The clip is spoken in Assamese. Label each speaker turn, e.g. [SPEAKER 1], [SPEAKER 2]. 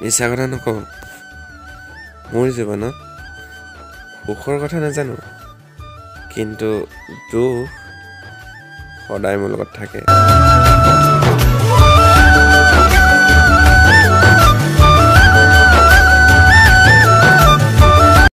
[SPEAKER 1] মিছা কথা নকওঁ মোৰ জীৱনত সুখৰ কথা নাজানো কিন্তু দুখ সদায় মোৰ লগত থাকে